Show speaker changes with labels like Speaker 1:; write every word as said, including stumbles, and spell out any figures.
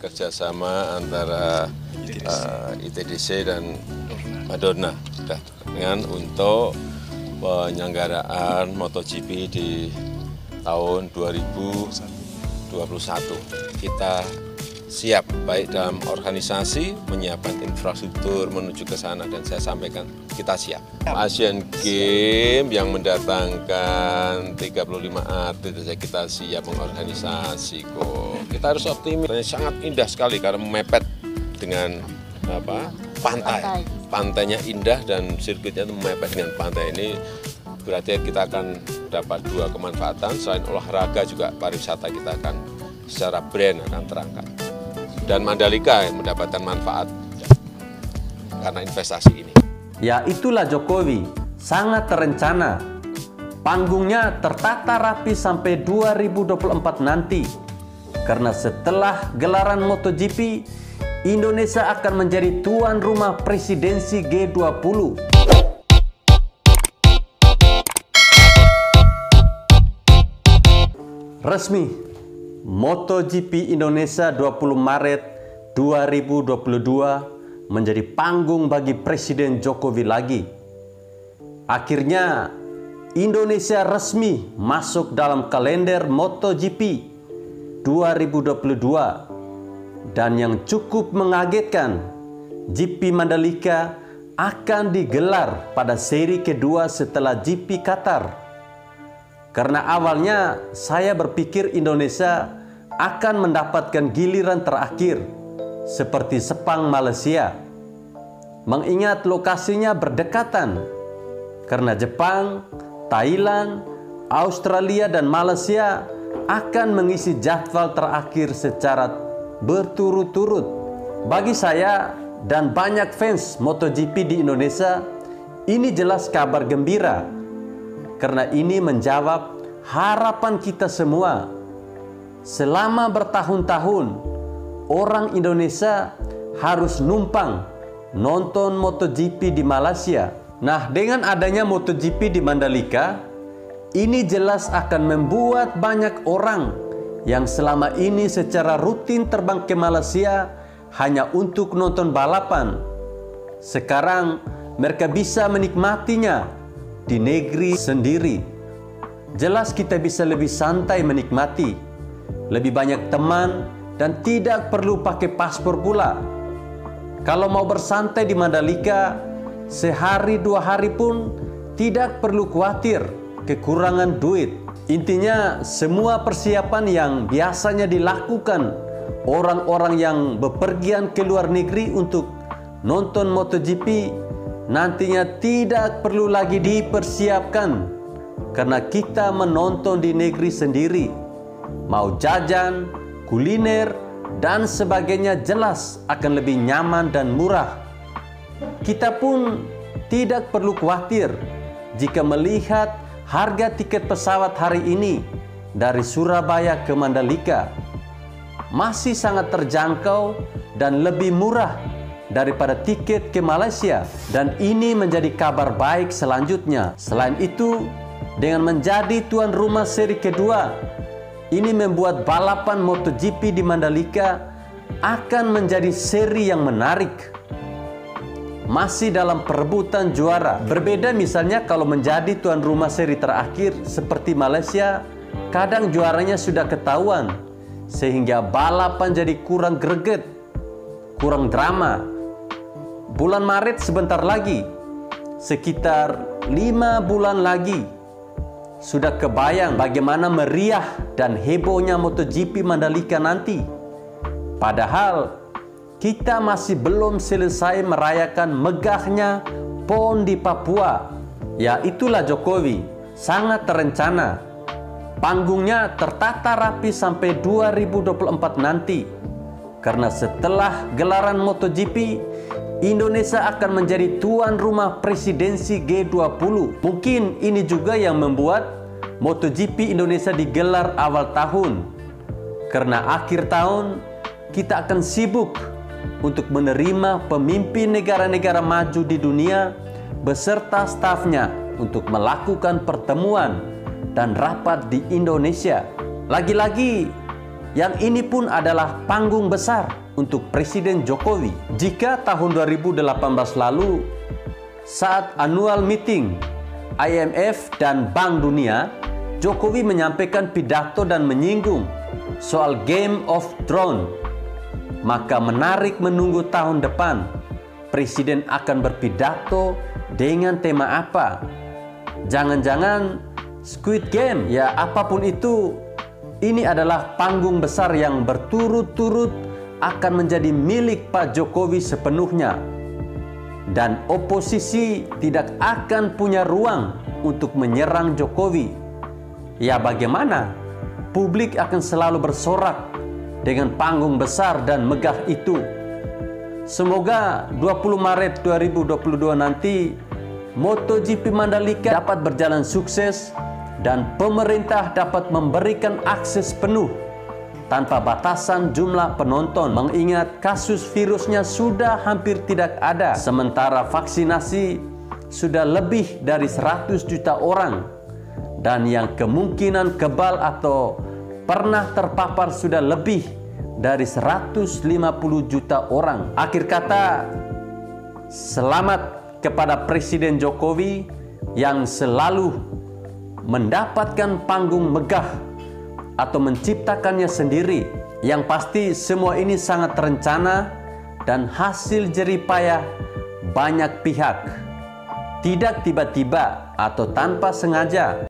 Speaker 1: kerjasama antara uh, I T D C dan Madonna dengan untuk penyelenggaraan MotoGP di tahun dua ribu dua puluh satu. Kita siap baik dalam organisasi, menyiapkan infrastruktur menuju ke sana, dan saya sampaikan kita siap. Asian Games yang mendatangkan tiga puluh lima atlet, kita siap mengorganisasi kok. Kita harus optimis. Sangat indah sekali karena mepet dengan apa pantai. Pantainya indah dan sirkuitnya itu mepet dengan pantai ini. Berarti kita akan dapat dua kemanfaatan. Selain olahraga juga pariwisata kita akan secara brand akan terangkat. Dan Mandalika yang mendapatkan manfaat karena investasi ini.
Speaker 2: Ya, itulah Jokowi, sangat terencana. Panggungnya tertata rapi sampai dua ribu dua puluh empat nanti. Karena setelah gelaran MotoGP, Indonesia akan menjadi tuan rumah presidensi G dua puluh. Resmi, MotoGP Indonesia dua puluh Maret dua ribu dua puluh dua menjadi panggung bagi Presiden Jokowi lagi. Akhirnya Indonesia resmi masuk dalam kalender MotoGP dua ribu dua puluh dua. Dan yang cukup mengagetkan, G P Mandalika akan digelar pada seri kedua setelah G P Qatar. Karena awalnya saya berpikir Indonesia akan mendapatkan giliran terakhir seperti Sepang Malaysia. Mengingat lokasinya berdekatan, karena Jepang, Thailand, Australia dan Malaysia akan mengisi jadwal terakhir secara berturut-turut. Bagi saya dan banyak fans MotoGP di Indonesia, ini jelas kabar gembira. Karena ini menjawab harapan kita semua. Selama bertahun-tahun, orang Indonesia harus numpang nonton MotoGP di Malaysia. Nah, dengan adanya MotoGP di Mandalika, ini jelas akan membuat banyak orang yang selama ini secara rutin terbang ke Malaysia hanya untuk nonton balapan, sekarang mereka bisa menikmatinya di negeri sendiri. Jelas kita bisa lebih santai menikmati, lebih banyak teman, dan tidak perlu pakai paspor pula. Kalau mau bersantai di Mandalika, sehari dua hari pun tidak perlu khawatir kekurangan duit. Intinya semua persiapan yang biasanya dilakukan orang-orang yang bepergian ke luar negeri untuk nonton MotoGP nantinya tidak perlu lagi dipersiapkan, karena kita menonton di negeri sendiri. Mau jajan, kuliner, dan sebagainya jelas akan lebih nyaman dan murah. Kita pun tidak perlu khawatir jika melihat harga tiket pesawat hari ini dari Surabaya ke Mandalika. Masih sangat terjangkau dan lebih murah daripada tiket ke Malaysia, dan ini menjadi kabar baik selanjutnya. Selain itu, dengan menjadi tuan rumah seri kedua, ini membuat balapan MotoGP di Mandalika akan menjadi seri yang menarik. Masih dalam perebutan juara. Berbeda misalnya kalau menjadi tuan rumah seri terakhir seperti Malaysia, kadang juaranya sudah ketahuan, sehingga balapan jadi kurang greget, kurang drama. Bulan Maret sebentar lagi, sekitar lima bulan lagi, sudah kebayang bagaimana meriah dan hebohnya MotoGP Mandalika nanti. Padahal kita masih belum selesai merayakan megahnya P O N di Papua. Ya, itulah Jokowi, sangat terencana. Panggungnya tertata rapi sampai dua ribu dua puluh empat nanti. Karena setelah gelaran MotoGP, Indonesia akan menjadi tuan rumah presidensi G dua puluh. Mungkin ini juga yang membuat MotoGP Indonesia digelar awal tahun. Karena akhir tahun kita akan sibuk untuk menerima pemimpin negara-negara maju di dunia beserta stafnya untuk melakukan pertemuan dan rapat di Indonesia. Lagi-lagi Yang ini pun adalah panggung besar untuk Presiden Jokowi. Jika tahun dua ribu delapan belas lalu, saat annual meeting I M F dan Bank Dunia, Jokowi menyampaikan pidato dan menyinggung soal Game of Thrones, maka menarik menunggu tahun depan Presiden akan berpidato dengan tema apa. Jangan-jangan Squid Game, ya apapun itu. Ini adalah panggung besar yang berturut-turut akan menjadi milik Pak Jokowi sepenuhnya. Dan oposisi tidak akan punya ruang untuk menyerang Jokowi. Ya bagaimana? Publik akan selalu bersorak dengan panggung besar dan megah itu. Semoga dua puluh Maret dua ribu dua puluh dua nanti MotoGP Mandalika dapat berjalan sukses dan pemerintah dapat memberikan akses penuh tanpa batasan jumlah penonton, mengingat kasus virusnya sudah hampir tidak ada, sementara vaksinasi sudah lebih dari seratus juta orang, dan yang kemungkinan kebal atau pernah terpapar sudah lebih dari seratus lima puluh juta orang. Akhir kata, selamat kepada Presiden Jokowi yang selalu mendapatkan panggung megah atau menciptakannya sendiri. Yang pasti semua ini sangat terencana dan hasil jeripayah banyak pihak, tidak tiba-tiba atau tanpa sengaja.